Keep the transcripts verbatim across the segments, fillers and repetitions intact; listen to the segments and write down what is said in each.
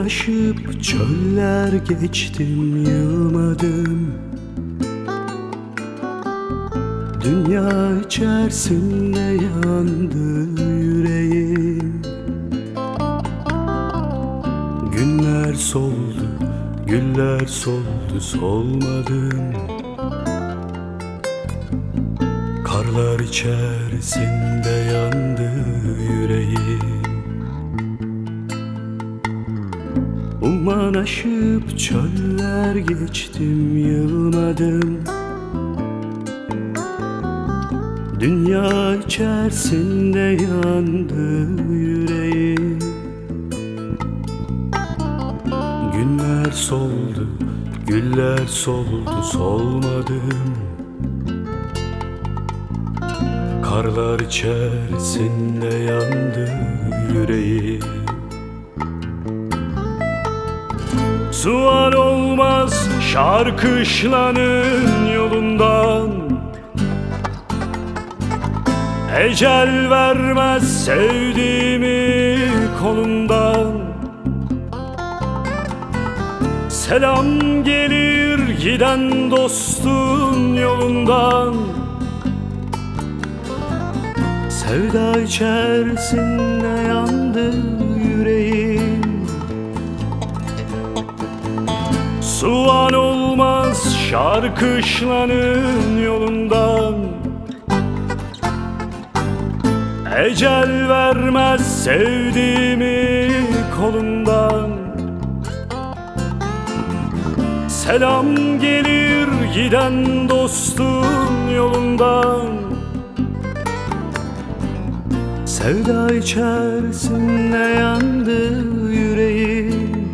aşıp çöller geçtim, yılmadım. Dünya içerisinde yandı yüreğim. Günler soldu, güller soldu, solmadım. Karlar içerisinde yandı yüreğim. Umman aşıp çöller geçtim, yılmadım. Dünya içerisinde yandı yüreğim. Günler soldu, güller soldu, solmadım. Karlar içerisinde yandı yüreğim. Sual olmaz şarkışlanın yolundan, ecel vermez sevdiğimi kolundan. Selam gelir giden dostun yolundan. Sevda içerisinde yandı yüreğim. Sual olmaz şarkışlanın yolundan, ecel vermez sevdiğimi kolundan. Selam gelir giden dostun yolundan. Sevda içerisinde yandı yüreğim.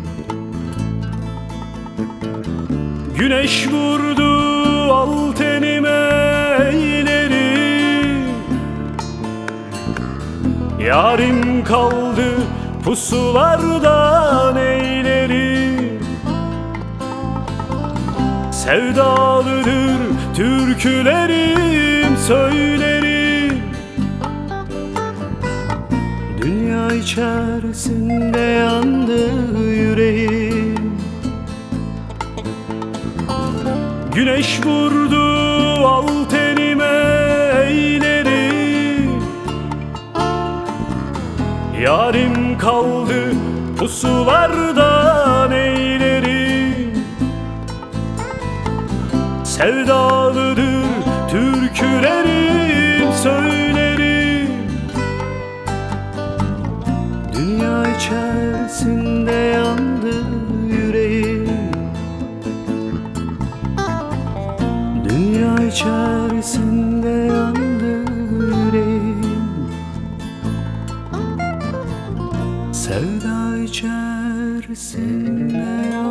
Güneş vurdu al tenime eğlerim. Yarim kaldı pusulardan eylerim. Sevdalıdır türkülerim, söylerim. Dünya içerisinde yandı yüreğim. Güneş vurdu al tenime eğlerim. Yarim kaldı pusulardan eylerim. Sevdalıdır türkülerim, söylerim. Dünya içerisinde yandı yüreğim. Dünya içerisinde yandı yüreğim. Sevda içerisinde yandı.